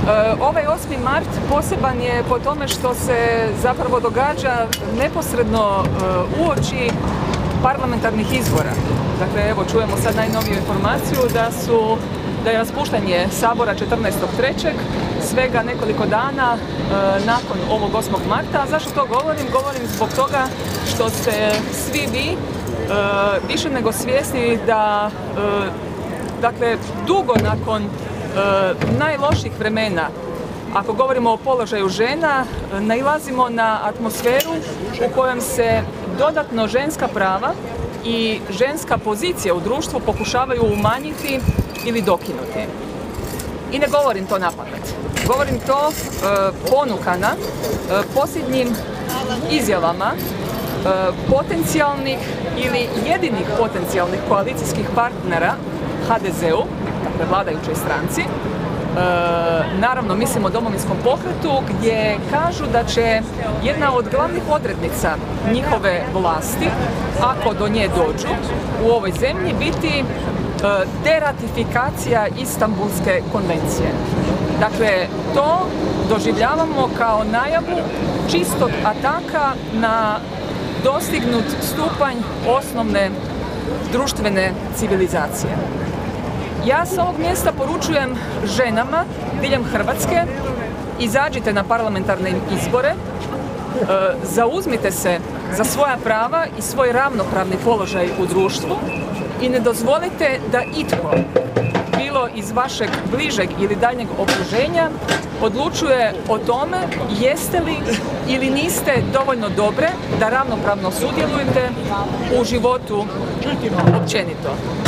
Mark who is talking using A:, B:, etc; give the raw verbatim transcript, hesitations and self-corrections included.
A: Ovaj osmi mart poseban je po tome što se zapravo događa neposredno uoči parlamentarnih izbora. Dakle, evo čujemo sad najnoviju informaciju da su da je raspuštanje Sabora četrnaestog trećeg svega nekoliko dana e, nakon ovog osmog marta. A zašto to govorim? Govorim zbog toga što ste svi vi e, više nego svjesni da e, dakle, dugo nakon e, najloših vremena, ako govorimo o položaju žena, nailazimo na atmosferu u kojem se dodatno ženska prava i ženska pozicija u društvu pokušavaju umanjiti ili dokinuti. I ne govorim to napamet. Govorim to e, ponukana e, posljednjim izjavama e, potencijalnih ili jedinih potencijalnih koalicijskih partnera ha de zeu, dakle vladajućoj stranci. E, naravno, mislim o Domovinskom pokretu, gdje kažu da će jedna od glavnih odrednica njihove vlasti, ako do nje dođu u ovoj zemlji, biti deratifikacija Istanbulske konvencije. Dakle, to doživljavamo kao najavu čistog ataka na dostignut stupanj osnovne društvene civilizacije. Ja sa ovog mjesta poručujem ženama diljem Hrvatske: izađite na parlamentarne izbore, zauzmite se za svoja prava i svoj ravnopravni položaj u društvu i ne dozvolite da itko, bilo iz vašeg bližeg ili daljnjeg okruženja, odlučuje o tome jeste li ili niste dovoljno dobre da ravnopravno sudjelujete u životu općenito.